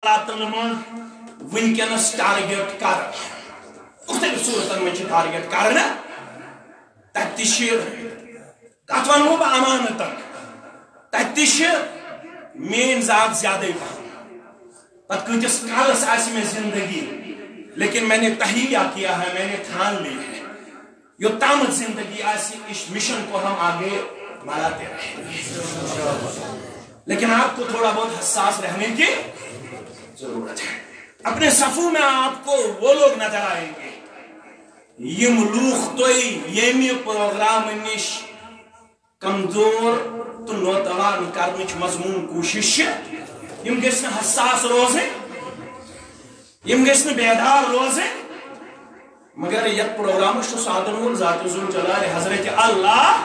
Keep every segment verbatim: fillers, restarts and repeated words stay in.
اوقاتن من ونکس ٹارگیٹ کر مختلف صورتن من ٹارگیٹ کرنا تت کت ونو بہ امانتن تت مین ذات زیادہ پتہ کتس کالس آس میں زندگی لیکن میں نے تہیہ کیا ہے میں نے ٹھان لی ہے یوتام زندگی آسی اس مشن کو ہم آگے بڑھاتے رہیں لیکن آپ کو تھوڑا بہت حساس رہنے کی ضرورت ہے اپنے صفوں میں آپ کو وہ لوگ نظر آئیں گے یم لوخ توئی یمی پروگرام نش کمزور تو نوتوان کرنچ مضمون کوشش یم گژھن حساس روزیں یم گژھن بیدار روزیں مگر یہ پروگرام ساتن وول ذات ذل جلال حضرت اللہ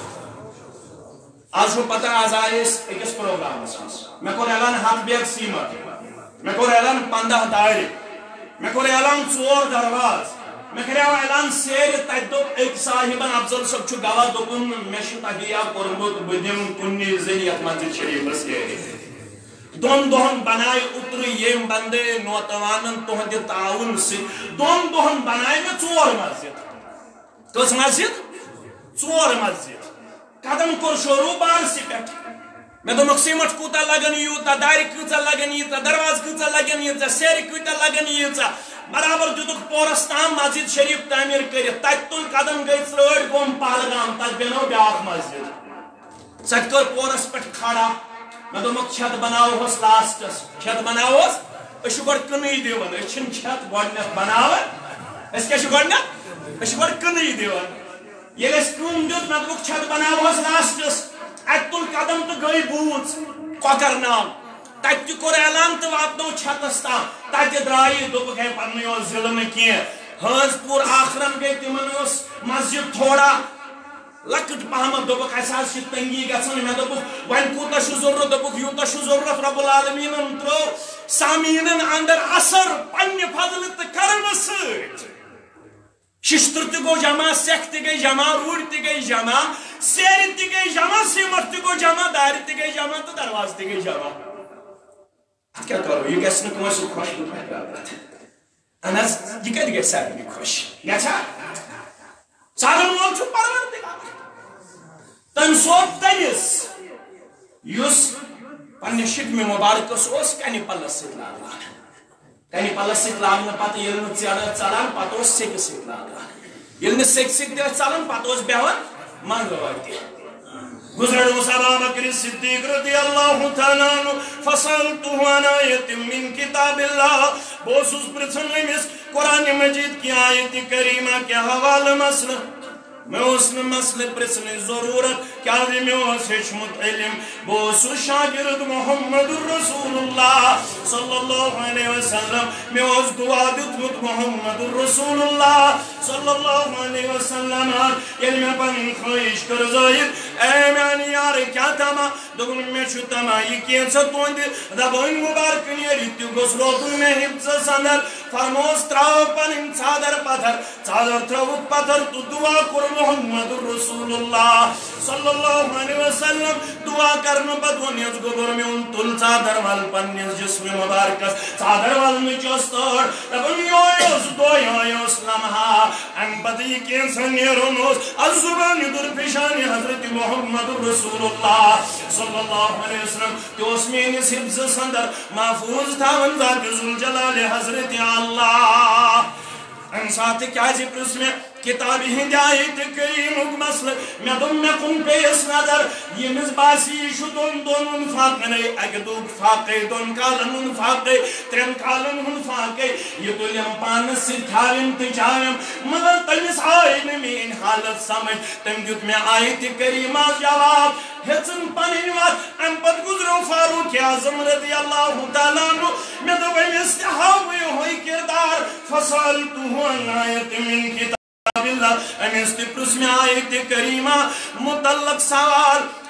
آج کو پتہ آز آئے اکس پروگرام میں کور اعلان ہاتھ بیگ سیمت میں کور اعلان پندہ دائر میں کور اعلان ژور درواز میں کریو اعلان سیر تت دپ ایک صاحبن افضل صاحب چھ گواہ دپن میں چھ تہیا کورمت بدم کنی زنیت مسجد شریف سیر دون دہن بنائے اتر یم بندے نوتوانن تہند تعاون سی دون دہن بنائے میں ژور مسجد کس مسجد ژور مسجد قدم کور شروع بارسی پہ میں دوپک سیمٹ کوتا لگن یوتا دارِ کۭژاہ لگن ییژاہ دروازٕ کۭژاہ لگن ییژاہ سیرِ کۭتیاہ لگن ییژاہ برابر دتک پورس تام مسجد شریف تعمیر کرت تت تل قدم گئی ژرٲڑ گوم پہلگام تت بنو بیاکھ مسجد سہ کر پورس پہ کھڑا میں دوپک چھت بناوہس لاسٹس چھت بناوہس أسۍ چھِ گۄڈٕ کٕنٕے دِوان أسۍ چھِنہٕ چھت گۄڈنٮ۪تھ بناوان أسۍ کیٛاہ چھِ گۄڈنٮ۪تھ أسۍ چھِ گۄڈٕ کٕنٕے دِوان ییٚلہِ اَسہِ کٲم دیُت مےٚ دوٚپُکھ چھت بناوہس لاسٹس اتہِ تُل قدم تہٕ گٔے بوٗژ کۄکر ناگ تتہِ تہِ کوٚر اعلان تہٕ واتنو چھتس تام تتہِ درٛایہِ دوٚپُکھ ہے پننُے اوس ضلعہٕ نہٕ کینٛہہ حٲنٛز پوٗر آخرن گٔے تِمن ٲس مسجد تھوڑا لکٹ پہمت دوپک اس حظ چھ تنگی گژھان مےٚ دوٚپُکھ وۄنۍ کوٗتاہ چھُ ضروٗرت دوٚپُکھ یوٗتاہ چھُ ضروٗرت رب العالمیٖنن ترٛوو سامیٖنن اندر اثر پننہِ فضلہٕ تہٕ کرمہٕ سۭتۍ ششتر تہِ گوٚو جمع سٮ۪کھ تہِ گٔے جمع روٗڑۍ تہِ گٔے جمع سیرِ تہِ گٔے جمع سیٖمٹ تہِ گوٚو جمع دارِ تہِ گٔے جمع تہٕ دروازٕ تہِ گٔے جمع اتھ کیٛاہ کرو یہِ گژھِ نہٕ کٲنٛسہِ خۄش اہن حظ یہِ کتہِ گژھِ سارنٕے خۄش گژھا ژالن وول چھُ پروردگار تٔمۍ صوب تٔمِس یُس پننہِ شِکمہِ مُبارکس اوس کنہِ پلس سۭتۍ لاگان کنہِ پلس سۭتۍ لاگنہٕ پتہٕ ییٚلہِ نہٕ ژیرٕ ٲس ژلان پتہٕ اوس سیٚکہِ سۭتۍ لاگان ییٚلہِ نہٕ سیٚکہِ سۭتۍ تہِ ٲس ژلان پتہٕ اوس بیٚہوان منٛگہٕ وتہِ گزرن اوس ابا بکر صدیق رضی اللہ تعالیٰ عنہ فصلتہ عن آیت من کتاب اللہ بہٕ اوسُس پرژھان أمِس قرآن مجید کی آیت کریمہ کے حوالہ مسئلہ میں اوس نہٕ مسئلہ پرژھنٕچ ضروٗرت کیٛازِ مےٚ اوس ہیٚچھمُت علم بہٕ اوسُس شاگرد محمد رسول اللہ صلی اللہ علیہ وسلم مےٚ اوس دعا دیُتمُت محمد رسول اللہ صلی اللہ علیہ وسلم ییٚلہِ مےٚ پنٕنۍ خٲہِش کٔر ظٲہِر اے میانہِ یارٕ کیٛاہ تما دوٚپُن مےٚ چھُ تما یہِ کینٛژھا تُہنٛدِ زبٲنۍ مُبارکہٕ نیرِ تہِ گوٚژھ روزُن مےٚ حِفظس اندر فرمووُس ترٛاو پنٕنۍ ژادر پتھر ژادر ترٛٲوُکھ پتھر تہٕ دعا کوٚر محمد رسول اللہ صلی اللہ علیہ وسلم دعا کرنے پتہ ونیس گوبر میون تل ژادر ول پننس جسم مبارکس ژادر ولنٕچ ٲس تٲر دپان یہوے اوس دۄہ یہوے اوس لمحہ امہِ پتہٕ یہِ کینٛژھا نیرُن اوس الزُبان یُدُر پیشانہِ حضرت محمد رسول اللہ صلی اللہ علیہ وسلم تہِ اوس میٲنِس حفظس اندر محفوظ تھاوان ذات ذوالجلال حضرت اللہ امہِ ساتہٕ کیٛازِ پرٛژھ مےٚ کتاب ہند آیت کریمُک مسلہٕ مےٚ دوٚپ مےٚ کُن پیٚیَس نظر ییٚمِس باسہِ یہِ چھُ دۄن دۄن ہُنٛد فاقَے اَکہِ دۄہُک فاقَے دۄن کالن ہُنٛد فاقَے ترٛٮ۪ن کالن ہُنٛد فاقَے یہِ تُلٮ۪م پانس سۭتۍ تھاوٮ۪م تہٕ چاوٮ۪م مگر تٔمِس آے نہٕ میٛٲنۍ حالت سمجھ تٔمۍ دیُت مےٚ آیتِ کریٖمہ جواب ہیٚژٕن پنٕنۍ وتھ امہِ پتہٕ گُزریو فاروق اعظم رضی اللہ تعالیٰ عنہ مےٚ دوٚپ أمِس تہِ ہاو یِہوے کردار فصلتہ عن آیت من کتاب امس تہ پرژھ مےٚ آیت کریمہ متعلق سوال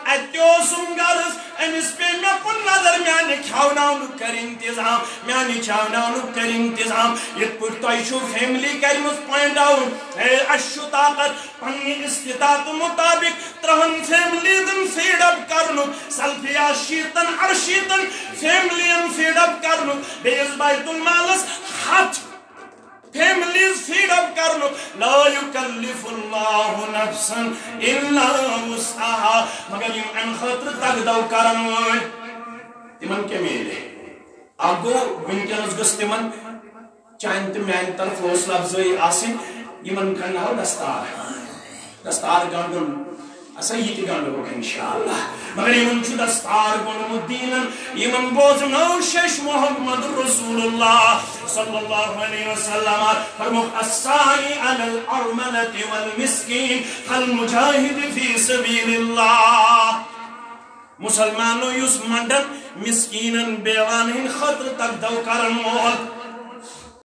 اتیوسم غرض امس پہ مے کن نظر میانہ کھوناؤن کر انتظام میانہ چاوناؤن کر انتظام یت پٹ تہ چھو فیملی کرمس پوائنٹ آؤٹ اے اشو طاقت پنہ استطاعت مطابق ترہن فیملی دن فیڈ اپ کرنو سلفیا شیتن ارشیتن فیملی فیڈ اپ کرنو بیس بیت المالس ہاتھ فیملیز فیڈ اپ کرنو لا یکلف اللہ نفسا الا وسعها مگر یم ام خاطر تگدو کرن وٲلۍ تمن کیا میلے اگو ونکس گژھِ تمن چانہِ تہٕ میانہِ طرف حوصلہ افزٲیی آسٕنۍ یمن گنڈہو دستار دستار گنڈُن اسا یہ تہِ گنڈہوکھ انشاءاللہ مگر یمن چھُ دستار گوٚنمُت دیٖنن یمن بوزنو شش محمد رسول اللہ صلی اللہ علیہ وسلم فرموک السائی علی الارملة والمسکین المجاہد فی سبیل اللہ مسلمانو یس منڈن مسکینن بیوان ہن خطر تک دو کرن وول